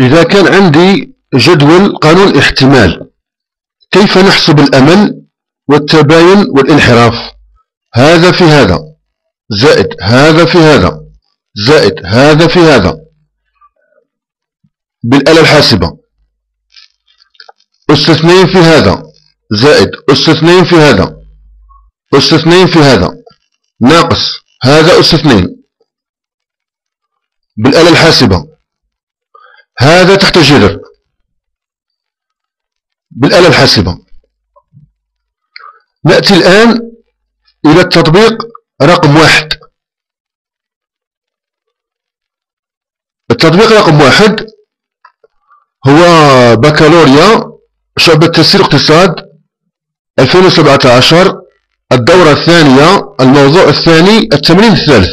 إذا كان عندي جدول قانون الاحتمال، كيف نحسب الأمل والتباين والانحراف؟ هذا في هذا زائد هذا في هذا زائد هذا في هذا بالآلة الحاسبة. أس 2 في هذا زائد أس 2 في هذا أس 2 في هذا ناقص هذا أس 2 بالآلة الحاسبة. هذا تحت جذر بالآلة الحاسبة. نأتي الآن إلى التطبيق رقم 1. التطبيق رقم 1 هو بكالوريا شعبة تسيير اقتصاد 2017 الدورة الثانية الموضوع الثاني التمرين الثالث.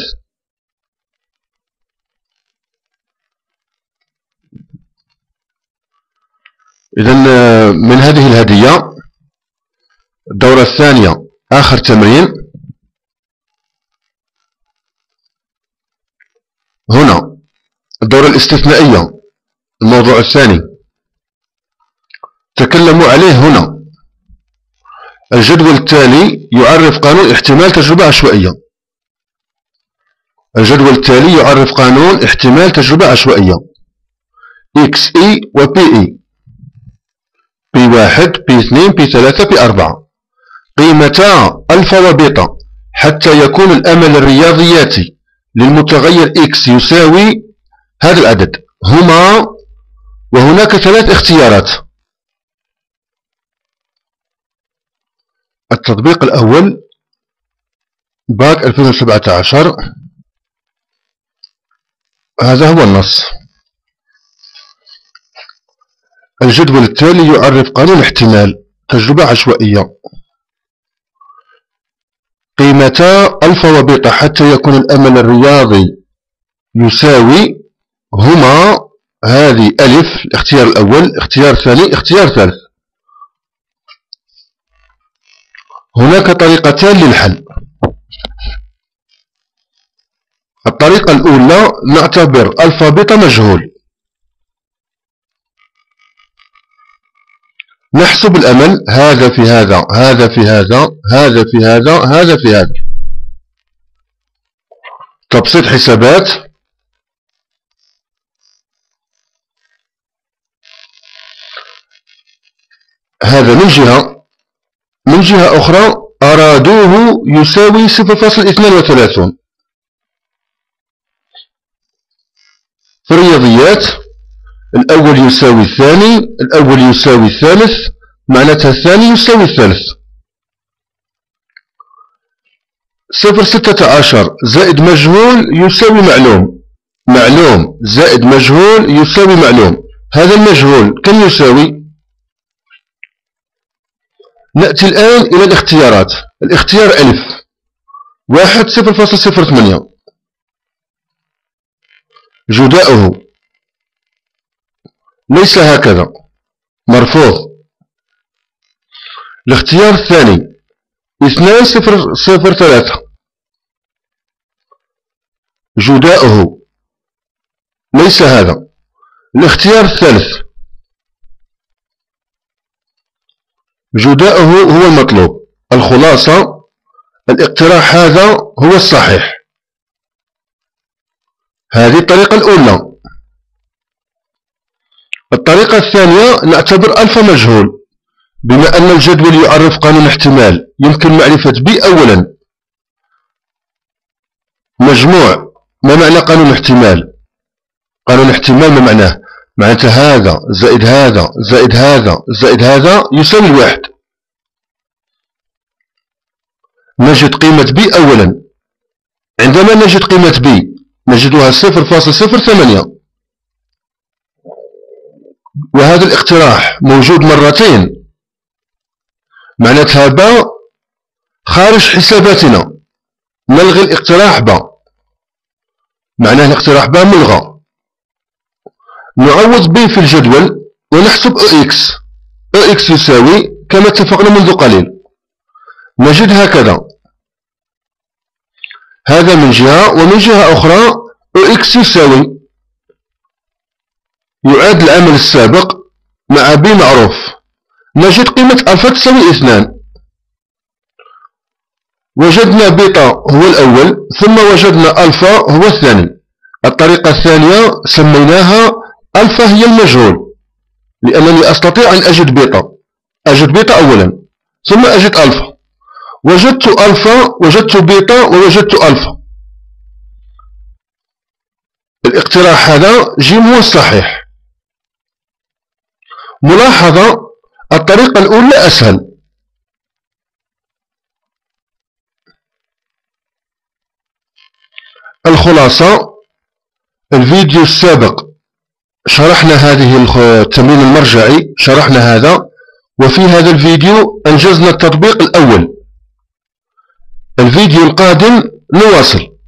إذن من هذه الهدية الدورة الثانية آخر تمرين. هنا الدورة الاستثنائية الموضوع الثاني تكلموا عليه هنا. الجدول التالي يعرف قانون احتمال تجربة عشوائية. الجدول التالي يعرف قانون احتمال تجربة عشوائية XE و PE P1 P2 P3 P4 قيمتا ألفا وبيتا حتى يكون الأمل الرياضياتي للمتغير X يساوي هذا العدد هما. وهناك 3 اختيارات. التطبيق الأول باك 2017 هذا هو النص. الجدول التالي يعرف قانون احتمال تجربة عشوائية قيمتا ألفا وبيتا حتى يكون الأمل الرياضي يساوي هما. هذه ألف الاختيار الأول، اختيار ثاني، اختيار ثالث. هناك طريقتان للحل. الطريقة الأولى نعتبر ألفا بيتا مجهول، نحسب الأمل هذا في هذا هذا في هذا هذا في هذا هذا في هذا. تبسيط حسابات. هذا من جهة أخرى أرادوه يساوي 0.32 في الرياضيات. الأول يساوي الثاني، الأول يساوي الثالث، معناتها الثاني يساوي الثالث. 0.16 زائد مجهول يساوي معلوم، معلوم زائد مجهول يساوي معلوم. هذا المجهول كم يساوي؟ نأتي الآن إلى الاختيارات. الاختيار ألف 1 0.08 جداؤه ليس هكذا مرفوض. الاختيار الثاني 2.003 جداؤه ليس هذا. الاختيار الثالث جداؤه هو المطلوب. الخلاصة الاقتراح هذا هو الصحيح. هذه الطريقة الأولى. الطريقة الثانية نعتبر ألفا مجهول. بما أن الجدول يعرف قانون احتمال يمكن معرفة ب أولا مجموع. ما معنى قانون احتمال؟ قانون احتمال ما معناه؟ معناتها هذا زائد هذا زائد هذا زائد هذا يساوي الواحد. نجد قيمة ب أولا. عندما نجد قيمة ب نجدها 0.08 وهذا الاقتراح موجود مرتين، معناتها باء خارج حساباتنا. نلغي الاقتراح باء، معناه الاقتراح باء ملغى. نعوض ب في الجدول ونحسب OX. OX يساوي كما اتفقنا منذ قليل. نجد هكذا هذا من جهة، ومن جهة أخرى OX يساوي يعاد العمل السابق مع ب معروف. نجد قيمة ألفا تساوي 2. وجدنا بيتا هو الأول، ثم وجدنا ألفا هو الثاني. الطريقة الثانية سميناها ألفا هي المجهول، لأنني أستطيع أن أجد بيتا أولا ثم أجد ألفا. وجدت ألفا، وجدت بيتا، ووجدت ألفا. الاقتراح هذا جيم هو الصحيح. ملاحظة: الطريقة الأولى أسهل. الخلاصة: الفيديو السابق شرحنا هذه التمرين المرجعي، شرحنا هذا، وفي هذا الفيديو أنجزنا التطبيق الأول. الفيديو القادم نواصل.